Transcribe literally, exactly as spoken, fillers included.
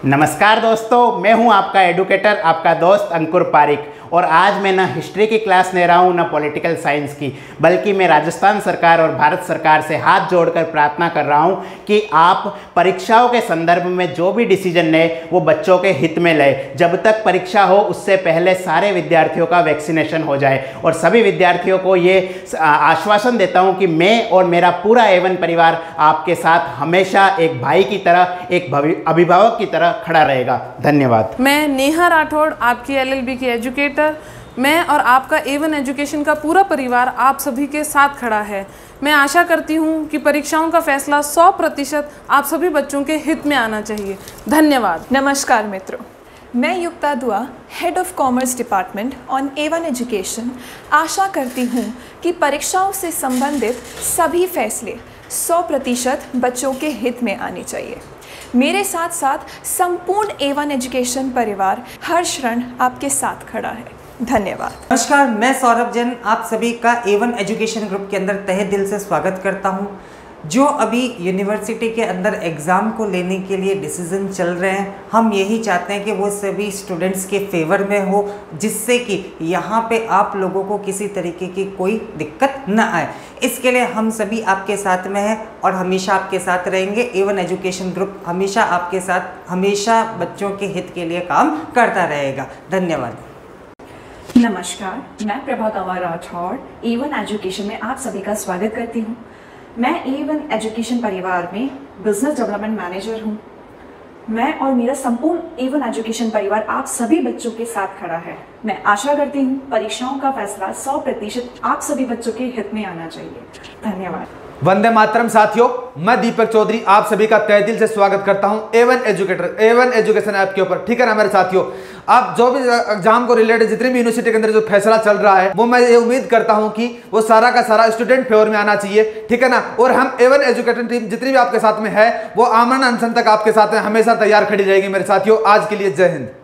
नमस्कार दोस्तों, मैं हूं आपका एडुकेटर, आपका दोस्त अंकुर पारिक। और आज मैं ना हिस्ट्री की क्लास ले रहा हूं ना पॉलिटिकल साइंस की, बल्कि मैं राजस्थान सरकार और भारत सरकार से हाथ जोड़कर प्रार्थना कर रहा हूं कि आप परीक्षाओं के संदर्भ में जो भी डिसीजन लें वो बच्चों के हित में लें। जब तक परीक्षा हो उससे पहले सारे विद्यार्थियों का वैक्सीनेशन हो जाए। और सभी विद्यार्थियों को ये आश्वासन देता हूँ कि मैं और मेरा पूरा एवन परिवार आपके साथ हमेशा एक भाई की तरह, एक अभिभावक की तरह खड़ा रहेगा। धन्यवाद। मैं नेहा राठौड़, आपकी एल एल बी की एजुकेटर, मैं और आपका एवन एजुकेशन का पूरा परिवार आप सभी के साथ खड़ा है। मैं आशा करती हूँ कि परीक्षाओं का फैसला सौ प्रतिशत आप सभी बच्चों के हित में आना चाहिए। धन्यवाद। नमस्कार मित्रों, मैं Yukta Dua, head of commerce department on Avon education, आशा करती हूँ कि परीक्षाओं से संबंधित सभी फैसले सौ प्रतिशत बच्चों के हित में आने चाहिए। मेरे साथ साथ संपूर्ण एवन एजुकेशन परिवार हर क्षण आपके साथ खड़ा है। धन्यवाद। नमस्कार, मैं सौरभ जैन आप सभी का एवन एजुकेशन ग्रुप के अंदर तहे दिल से स्वागत करता हूं। जो अभी यूनिवर्सिटी के अंदर एग्ज़ाम को लेने के लिए डिसीज़न चल रहे हैं, हम यही चाहते हैं कि वो सभी स्टूडेंट्स के फेवर में हो, जिससे कि यहाँ पे आप लोगों को किसी तरीके की कोई दिक्कत न आए। इसके लिए हम सभी आपके साथ में हैं और हमेशा आपके साथ रहेंगे। एवन एजुकेशन ग्रुप हमेशा आपके साथ, हमेशा बच्चों के हित के लिए काम करता रहेगा। धन्यवाद। नमस्कार, मैं प्रभा कंवर राठौड़, एवन एजुकेशन में आप सभी का स्वागत करती हूँ। मैं एवन एजुकेशन परिवार में बिजनेस डेवलपमेंट मैनेजर हूँ। मैं और मेरा संपूर्ण एवन एजुकेशन परिवार आप सभी बच्चों के साथ खड़ा है। मैं आशा करती हूँ परीक्षाओं का फैसला सौ प्रतिशत आप सभी बच्चों के हित में आना चाहिए। धन्यवाद। वंदे मातरम साथियों, मैं दीपक चौधरी आप सभी का तहे दिल से स्वागत करता हूं Avon educator Avon education app के ऊपर। ठीक है ना मेरे साथियों, आप जो भी एग्जाम को रिलेटेड जितनी भी यूनिवर्सिटी के अंदर जो फैसला चल रहा है वो मैं ये उम्मीद करता हूं कि वो सारा का सारा स्टूडेंट फेवर में आना चाहिए। ठीक है ना। और हम एवन एजुकेशन टीम जितनी भी आपके साथ में है वो आमरण अनशन तक आपके साथ में हमेशा तैयार खड़ी रहेगी मेरे साथियों। आज के लिए जय हिंद।